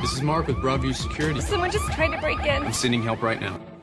This is Mark with Broadview Security. Someone just tried to break in. I'm sending help right now.